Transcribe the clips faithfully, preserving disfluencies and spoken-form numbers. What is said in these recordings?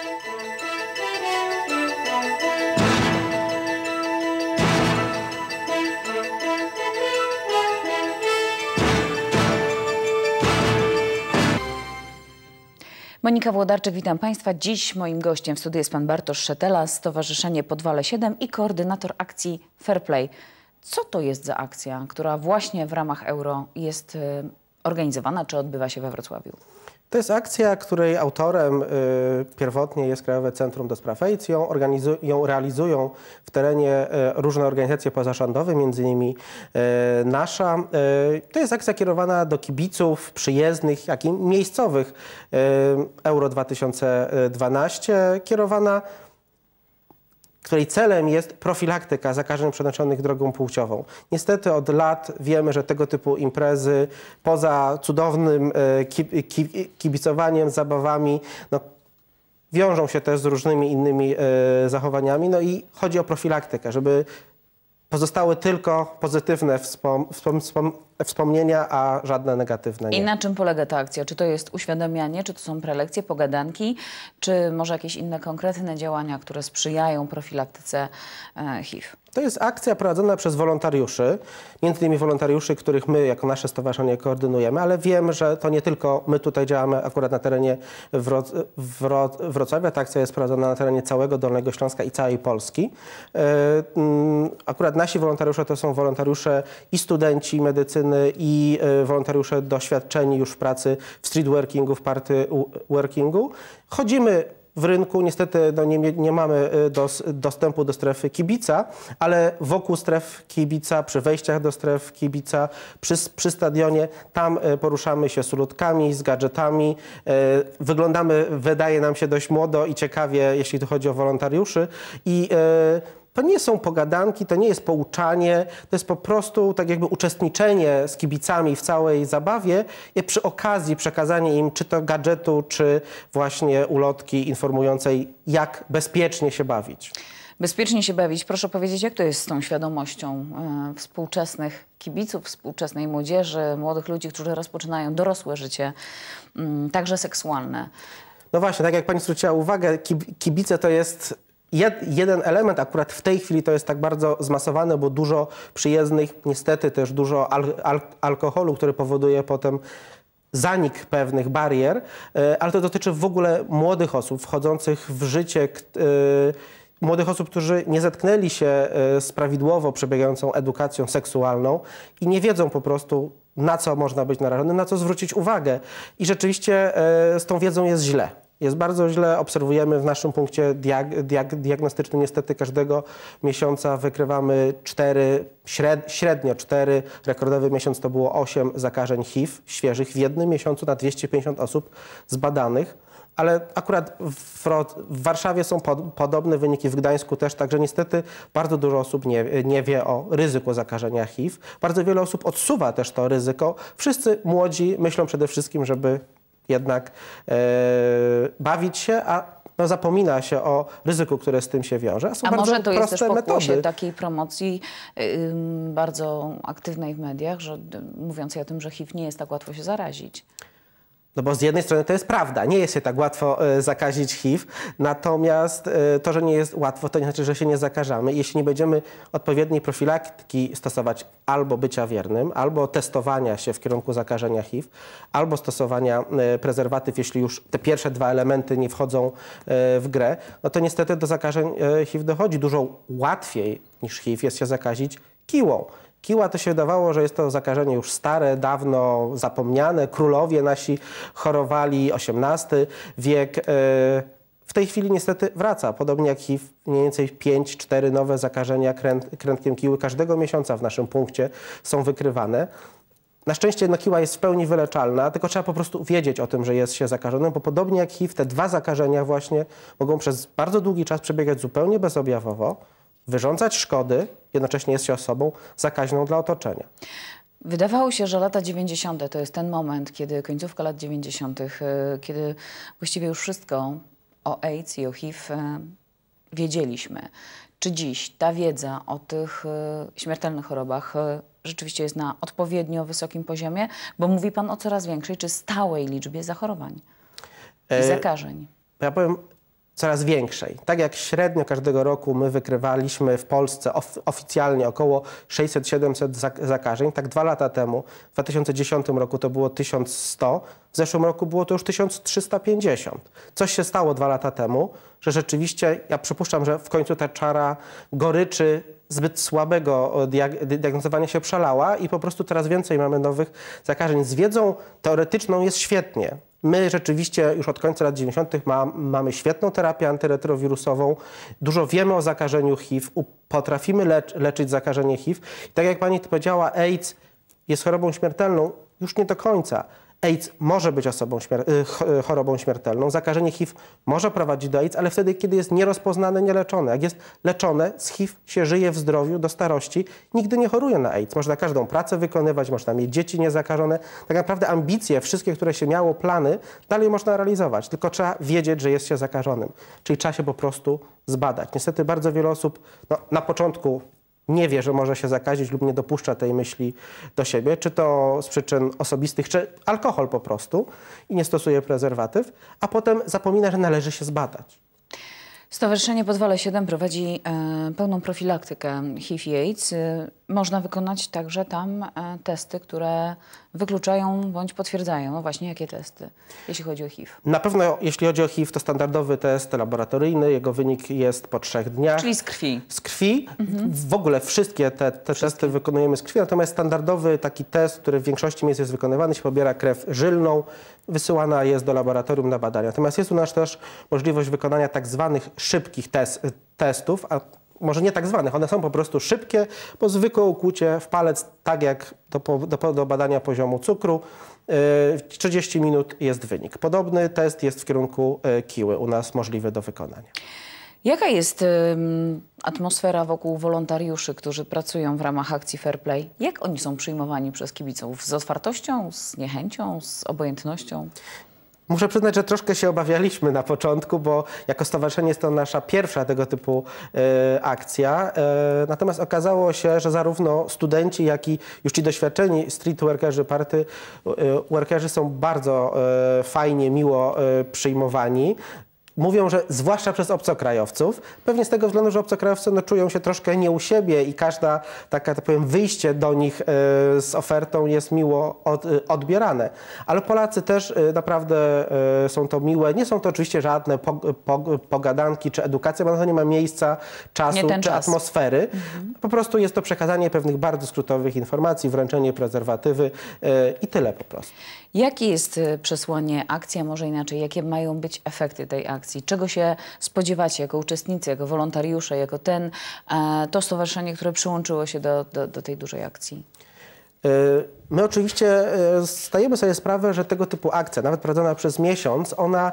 Monika Włodarczyk, witam Państwa. Dziś moim gościem w studiu jest pan Bartosz Szetela, Stowarzyszenie Podwale siedem i koordynator akcji Fair Play. Co to jest za akcja, która właśnie w ramach Euro jest y, organizowana, czy odbywa się we Wrocławiu? To jest akcja, której autorem y, pierwotnie jest Krajowe Centrum do Spraw AIDS. Ją, ją realizują w terenie y, różne organizacje pozarządowe, między innymi y, nasza. Y, to jest akcja kierowana do kibiców przyjezdnych, jak i miejscowych y, Euro dwa tysiące dwanaście, kierowana, której celem jest profilaktyka zakażeń przenoszonych drogą płciową. Niestety od lat wiemy, że tego typu imprezy poza cudownym kibicowaniem, zabawami, no, wiążą się też z różnymi innymi zachowaniami. No i chodzi o profilaktykę, żeby pozostały tylko pozytywne wspom wspom wspom wspomnienia, a żadne negatywne nie. I na czym polega ta akcja? Czy to jest uświadamianie, czy to są prelekcje, pogadanki, czy może jakieś inne konkretne działania, które sprzyjają profilaktyce e, H I V? To jest akcja prowadzona przez wolontariuszy, między innymi wolontariuszy, których my jako nasze stowarzyszenie koordynujemy, ale wiem, że to nie tylko my tutaj działamy akurat na terenie Wroc Wroc Wrocławia. Ta akcja jest prowadzona na terenie całego Dolnego Śląska i całej Polski. Akurat nasi wolontariusze to są wolontariusze i studenci medycyny, i wolontariusze doświadczeni już w pracy w streetworkingu, w party workingu. Chodzimy w rynku, niestety no nie, nie mamy dos, dostępu do strefy kibica, ale wokół stref kibica, przy wejściach do stref kibica, przy, przy stadionie, tam poruszamy się z ulotkami, z gadżetami. Wyglądamy, wydaje nam się, dość młodo i ciekawie, jeśli tu chodzi o wolontariuszy. I to nie są pogadanki, to nie jest pouczanie, to jest po prostu tak jakby uczestniczenie z kibicami w całej zabawie i przy okazji przekazanie im czy to gadżetu, czy właśnie ulotki informującej, jak bezpiecznie się bawić. Bezpiecznie się bawić. Proszę powiedzieć, jak to jest z tą świadomością e, współczesnych kibiców, współczesnej młodzieży, młodych ludzi, którzy rozpoczynają dorosłe życie, m, także seksualne? No właśnie, tak jak pani zwróciła uwagę, kibice to jest jeden element, akurat w tej chwili to jest tak bardzo zmasowane, bo dużo przyjezdnych, niestety też dużo al al alkoholu, który powoduje potem zanik pewnych barier, ale to dotyczy w ogóle młodych osób wchodzących w życie, młodych osób, którzy nie zetknęli się z prawidłowo przebiegającą edukacją seksualną i nie wiedzą po prostu, na co można być narażony, na co zwrócić uwagę. I rzeczywiście z tą wiedzą jest źle. Jest bardzo źle, obserwujemy w naszym punkcie diag diag diagnostycznym niestety każdego miesiąca wykrywamy cztery, śred średnio cztery, rekordowy miesiąc to było osiem zakażeń H I V świeżych w jednym miesiącu na dwieście pięćdziesiąt osób zbadanych. Ale akurat w, w Warszawie są pod, podobne wyniki, w Gdańsku też, także niestety bardzo dużo osób nie, nie wie o ryzyku zakażenia H I V. Bardzo wiele osób odsuwa też to ryzyko. Wszyscy młodzi myślą przede wszystkim, żeby jednak e, bawić się, a no, zapomina się o ryzyku, które z tym się wiąże. A, są a bardzo może to jest też pokłosie metody. takiej promocji yy, bardzo aktywnej w mediach, że mówiącej o tym, że H I V nie jest tak łatwo się zarazić? No bo z jednej strony to jest prawda, nie jest się tak łatwo y, zakazić H I V, natomiast y, to, że nie jest łatwo, to nie znaczy, że się nie zakażamy. Jeśli nie będziemy odpowiedniej profilaktyki stosować albo bycia wiernym, albo testowania się w kierunku zakażenia H I V, albo stosowania y, prezerwatyw, jeśli już te pierwsze dwa elementy nie wchodzą y, w grę, no to niestety do zakażeń y, H I V dochodzi. Dużo łatwiej niż H I V jest się zakazić kiłą. Kiła to się wydawało, że jest to zakażenie już stare, dawno zapomniane. Królowie nasi chorowali, osiemnasty wiek. W tej chwili niestety wraca. Podobnie jak H I V, mniej więcej pięć cztery nowe zakażenia kręt, krętkiem kiły każdego miesiąca w naszym punkcie są wykrywane. Na szczęście no, kiła jest w pełni wyleczalna, tylko trzeba po prostu wiedzieć o tym, że jest się zakażonym, bo podobnie jak H I V, te dwa zakażenia właśnie mogą przez bardzo długi czas przebiegać zupełnie bezobjawowo, wyrządzać szkody, jednocześnie jest się osobą zakaźną dla otoczenia. Wydawało się, że lata dziewięćdziesiąte to jest ten moment, kiedy końcówka lat dziewięćdziesiątych, kiedy właściwie już wszystko o AIDS i o H I V wiedzieliśmy. Czy dziś ta wiedza o tych śmiertelnych chorobach rzeczywiście jest na odpowiednio wysokim poziomie? Bo mówi pan o coraz większej czy stałej liczbie zachorowań i zakażeń. Ja powiem, coraz większej. Tak jak średnio każdego roku my wykrywaliśmy w Polsce of, oficjalnie około sześćset siedemset zakażeń, tak dwa lata temu, w dwa tysiące dziesiątym roku to było tysiąc sto, w zeszłym roku było to już tysiąc trzysta pięćdziesiąt. Coś się stało dwa lata temu, że rzeczywiście, ja przypuszczam, że w końcu ta czara goryczy zbyt słabego diag diagnozowania się przelała i po prostu coraz więcej mamy nowych zakażeń. Z wiedzą teoretyczną jest świetnie. My rzeczywiście już od końca lat dziewięćdziesiątych ma, mamy świetną terapię antyretrowirusową, dużo wiemy o zakażeniu H I V, potrafimy lecz, leczyć zakażenie H I V. I tak jak pani powiedziała, AIDS jest chorobą śmiertelną, już nie do końca. AIDS może być osobą śmier chorobą śmiertelną, zakażenie H I V może prowadzić do AIDS, ale wtedy, kiedy jest nierozpoznane, nieleczone. Jak jest leczone, z H I V się żyje w zdrowiu do starości, nigdy nie choruje na AIDS. Można każdą pracę wykonywać, można mieć dzieci niezakażone. Tak naprawdę ambicje, wszystkie, które się miało, plany, dalej można realizować, tylko trzeba wiedzieć, że jest się zakażonym. Czyli trzeba się po prostu zbadać. Niestety bardzo wiele osób no, na początku nie wie, że może się zakazić lub nie dopuszcza tej myśli do siebie, czy to z przyczyn osobistych, czy alkohol po prostu i nie stosuje prezerwatyw, a potem zapomina, że należy się zbadać. Stowarzyszenie Pozwolę siedem prowadzi e, pełną profilaktykę H I V i AIDS. E, można wykonać także tam e, testy, które wykluczają bądź potwierdzają. No właśnie, jakie testy, jeśli chodzi o H I V? Na pewno, jeśli chodzi o H I V, to standardowy test laboratoryjny. Jego wynik jest po trzech dniach. Czyli z krwi? Z krwi. Mhm. W ogóle wszystkie te, te wszystkie. testy wykonujemy z krwi. Natomiast standardowy taki test, który w większości miejsc jest wykonywany, się pobiera krew żylną, wysyłana jest do laboratorium na badania. Natomiast jest u nas też możliwość wykonania tak zwanych szybkich tes testów, a może nie tak zwanych, one są po prostu szybkie, bo zwykłe ukłucie w palec, tak jak do, do, do badania poziomu cukru, w trzydzieści minut jest wynik. Podobny test jest w kierunku kiły u nas możliwy do wykonania. Jaka jest y, atmosfera wokół wolontariuszy, którzy pracują w ramach akcji Fair Play? Jak oni są przyjmowani przez kibiców? Z otwartością, z niechęcią, z obojętnością? Muszę przyznać, że troszkę się obawialiśmy na początku, bo jako stowarzyszenie jest to nasza pierwsza tego typu e, akcja. E, natomiast okazało się, że zarówno studenci, jak i już ci doświadczeni street workerzy, party e, workerzy są bardzo e, fajnie, miło e, przyjmowani. Mówią, że zwłaszcza przez obcokrajowców, pewnie z tego względu, że obcokrajowcy no, czują się troszkę nie u siebie i każda taka, tak powiem, wyjście do nich y, z ofertą jest miło od, y, odbierane. Ale Polacy też y, naprawdę y, są to miłe. Nie są to oczywiście żadne po, po, pogadanki czy edukacja, bo na to nie ma miejsca, czasu czy czas. atmosfery. Mhm. Po prostu jest to przekazanie pewnych bardzo skrótowych informacji, wręczenie prezerwatywy y, i tyle po prostu. Jakie jest przesłanie akcji, a może inaczej, jakie mają być efekty tej akcji? Czego się spodziewacie jako uczestnicy, jako wolontariusze, jako ten, to stowarzyszenie, które przyłączyło się do, do, do tej dużej akcji? My oczywiście zdajemy sobie sprawę, że tego typu akcja, nawet prowadzona przez miesiąc, ona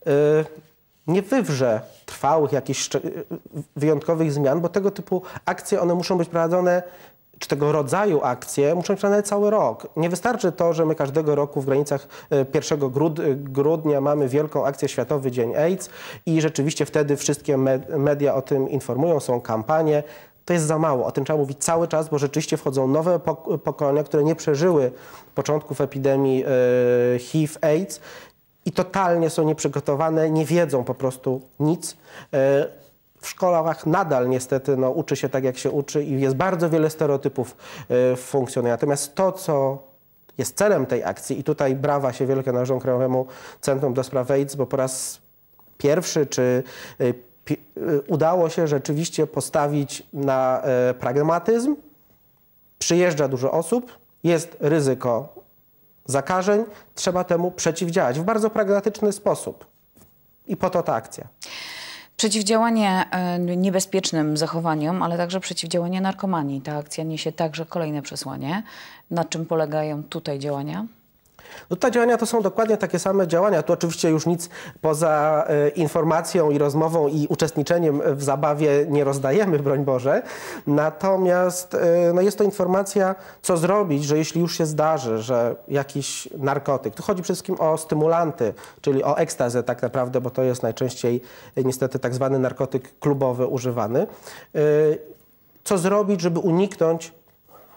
nie wywrze trwałych jakichś wyjątkowych zmian, bo tego typu akcje, one muszą być prowadzone, czy tego rodzaju akcje muszą być prowadzone cały rok. Nie wystarczy to, że my każdego roku w granicach pierwszego grudnia mamy wielką akcję Światowy Dzień AIDS i rzeczywiście wtedy wszystkie media o tym informują, są kampanie. To jest za mało. O tym trzeba mówić cały czas, bo rzeczywiście wchodzą nowe pokolenia, które nie przeżyły początków epidemii H I V AIDS i totalnie są nieprzygotowane, nie wiedzą po prostu nic. W szkołach nadal niestety no, uczy się tak, jak się uczy i jest bardzo wiele stereotypów y, funkcjonuje. Natomiast to, co jest celem tej akcji i tutaj brawa się wielkie należą Krajowemu Centrum do Spraw AIDS, bo po raz pierwszy czy y, pi, y, udało się rzeczywiście postawić na y, pragmatyzm. Przyjeżdża dużo osób, jest ryzyko zakażeń, trzeba temu przeciwdziałać w bardzo pragmatyczny sposób. I po to ta akcja. Przeciwdziałanie niebezpiecznym zachowaniom, ale także przeciwdziałanie narkomanii. Ta akcja niesie także kolejne przesłanie. Na czym polegają tutaj działania? No te działania to są dokładnie takie same działania. Tu oczywiście już nic poza e, informacją i rozmową i uczestniczeniem w zabawie nie rozdajemy, broń Boże. Natomiast e, no jest to informacja, co zrobić, że jeśli już się zdarzy, że jakiś narkotyk, tu chodzi przede wszystkim o stymulanty, czyli o ekstazę tak naprawdę, bo to jest najczęściej e, niestety tak zwany narkotyk klubowy używany. E, co zrobić, żeby uniknąć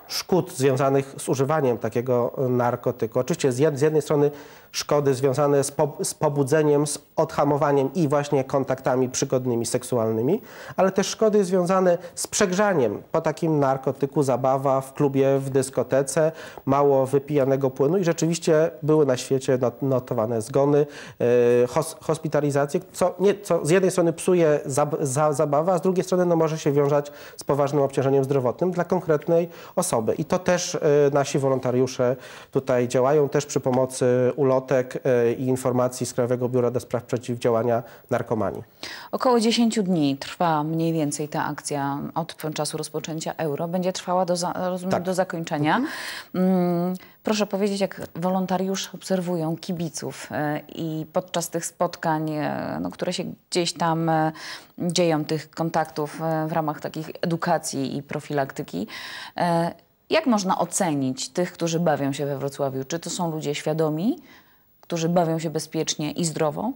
szkód związanych z używaniem takiego narkotyku. Oczywiście z, jed, z jednej strony szkody związane z, po, z pobudzeniem, z odhamowaniem i właśnie kontaktami przygodnymi, seksualnymi, ale też szkody związane z przegrzaniem po takim narkotyku, zabawa w klubie, w dyskotece, mało wypijanego płynu i rzeczywiście były na świecie not, notowane zgony, yy, hos, hospitalizacje, co, nie, co z jednej strony psuje za, za, zabawa, a z drugiej strony no, może się wiązać z poważnym obciążeniem zdrowotnym dla konkretnej osoby. I to też y, nasi wolontariusze tutaj działają, też przy pomocy ulotek y, i informacji z Krajowego Biura do Spraw Przeciwdziałania Narkomanii. Około dziesięć dni trwa mniej więcej ta akcja od czasu rozpoczęcia euro. Będzie trwała do, za, rozumiem, tak. do zakończenia. Mhm. Mm, proszę powiedzieć, jak wolontariusze obserwują kibiców y, i podczas tych spotkań, y, no, które się gdzieś tam y, dzieją, tych kontaktów y, w ramach takich edukacji i profilaktyki, y, jak można ocenić tych, którzy bawią się we Wrocławiu? Czy to są ludzie świadomi, którzy bawią się bezpiecznie i zdrowo?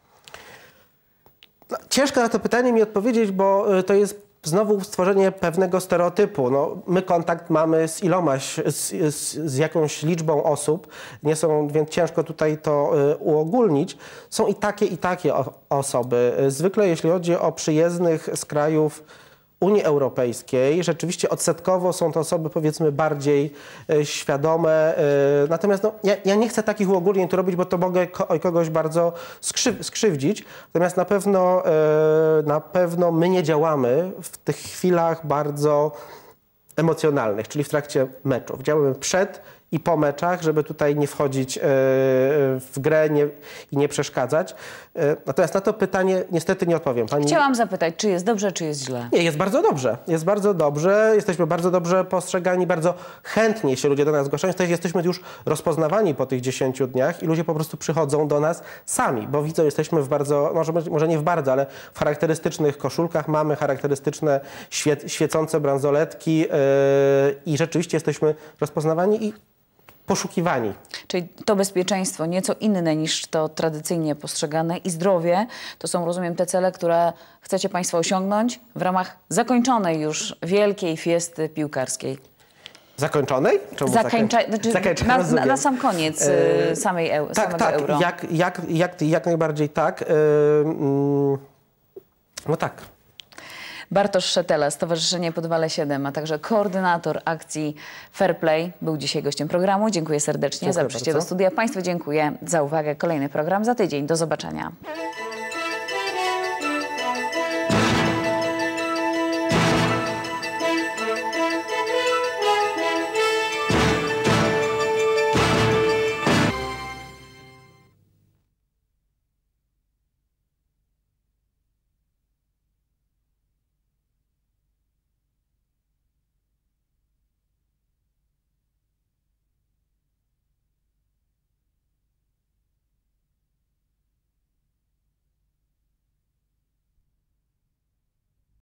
No, ciężko na to pytanie mi odpowiedzieć, bo to jest znowu stworzenie pewnego stereotypu. No, my kontakt mamy z iloma, z, z, z jakąś liczbą osób, nie są, więc ciężko tutaj to y, uogólnić. Są i takie, i takie o, osoby. Zwykle jeśli chodzi o przyjezdnych z krajów Unii Europejskiej, rzeczywiście odsetkowo są to osoby powiedzmy bardziej y, świadome. Y, natomiast no, ja, ja nie chcę takich uogólnień tu robić, bo to mogę ko kogoś bardzo skrzy skrzywdzić. Natomiast na pewno, y, na pewno my nie działamy w tych chwilach bardzo emocjonalnych, czyli w trakcie meczów. Działamy przed i po meczach, żeby tutaj nie wchodzić w grę nie, i nie przeszkadzać. Natomiast na to pytanie niestety nie odpowiem. Pani... Chciałam zapytać, czy jest dobrze, czy jest źle? Nie, jest bardzo dobrze. Jest bardzo dobrze. Jesteśmy bardzo dobrze postrzegani, bardzo chętnie się ludzie do nas zgłaszają. Też jesteśmy już rozpoznawani po tych dziesięciu dniach i ludzie po prostu przychodzą do nas sami, bo widzą, jesteśmy w bardzo, może, może nie w bardzo, ale w charakterystycznych koszulkach, mamy charakterystyczne świe, świecące bransoletki yy, i rzeczywiście jesteśmy rozpoznawani i poszukiwani. Czyli to bezpieczeństwo nieco inne niż to tradycyjnie postrzegane i zdrowie, to są, rozumiem, te cele, które chcecie Państwo osiągnąć w ramach zakończonej już wielkiej fiesty piłkarskiej. Zakończonej? Czemu Zakończa... znaczy, Zakończa... na, na, na sam koniec e... samej eu... tak, samego tak, euro. Jak, jak, jak, jak najbardziej tak. E... No tak. Bartosz Szetela, Stowarzyszenie Podwale siedem, a także koordynator akcji Fair Play, był dzisiaj gościem programu. Dziękuję serdecznie Dziękuję za przyjście bardzo. do studia. Państwu dziękuję za uwagę. Kolejny program za tydzień. Do zobaczenia.